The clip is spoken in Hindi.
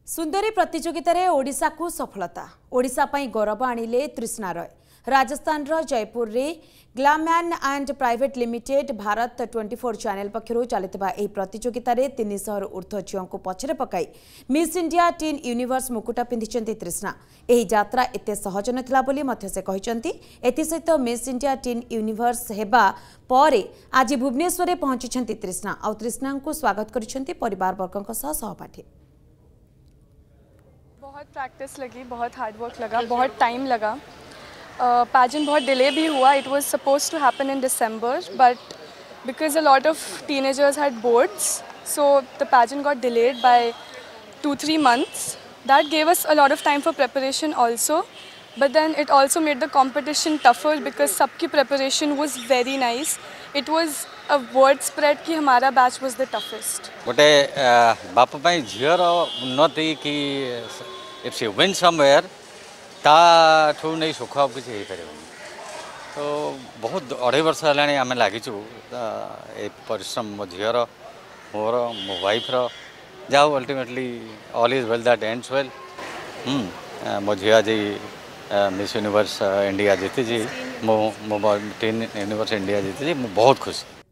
सुंदरी प्रतियोगिता रे ओडिशा को सफलता ओडिशा पई गौरव आनिले तृष्णा रॉय। राजस्थान रो जयपुर रे ग्लैमैन and private limited Bharat 24 channel पक्षरु चलितबा एही प्रतियोगिता रे 300 ऊर्ध्व झियों को पछरे पकाई मिस इंडिया टीन यूनिवर्स मुकुट पिंधिचंती तृष्णा। एही यात्रा एते सहज नथिला बोली मध्य से कहिचंती। एथि सहित मिस इंडिया टीन यूनिवर्स हेबा परे आज भुवनेश्वर रे पहुंचिछंती तृष्णा। आ तृष्णा को स्वागत करिसंती परिवार वर्गक सह सहपाठी। बहुत प्रैक्टिस लगी, बहुत हार्ड वर्क लगा, बहुत टाइम लगा। पैजेंट बहुत डिले भी हुआ। It was supposed to happen in December but because a lot of teenagers had boards so the pageant got delayed by 2-3 months. That gave us a lot of time for preparation also, but then it also made the competition tougher because सबकी preparation was very nice. It was a word spread कि हमारा batch was the toughest. गोटे बाप पाई झीर उन्नति कि इफ सी विन समवेयर ताठू नहीं सुख अब किसी हो पारे। तो बहुत 2.5 वर्ष है आम लगिचु परिश्रम मो झीर मोर मो वाइफ जाओ ultimately all is well that ends well. मो झी आज मिस यूनिवर्स इंडिया जीती जी मो टीन यूनिवर्स इंडिया जीती जी बहुत खुश।